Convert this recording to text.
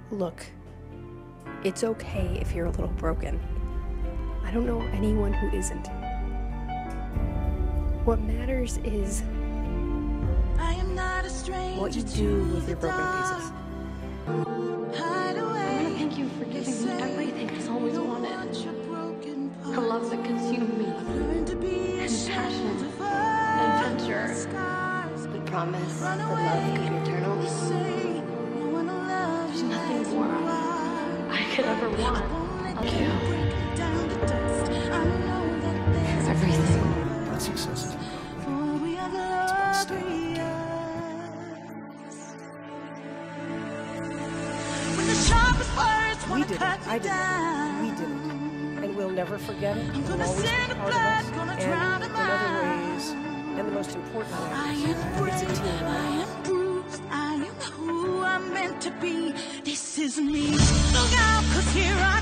Look, it's okay if you're a little broken. I don't know anyone who isn't. What matters is what you do with your broken pieces. I want to thank you for giving me everything I've always wanted. The love that consumed me, and passion, adventure. We promise that love could be eternal. There's nothing more I could ever want. Thank you for everything. That success isn't probably. It's about staying together. We did it. I did it. We did it. And we'll never forget it. It will always be part of us. And in other ways, and the most important way, it's a team. I am bruised. I am who I'm meant to be. This is me. Look out, 'cause here I am.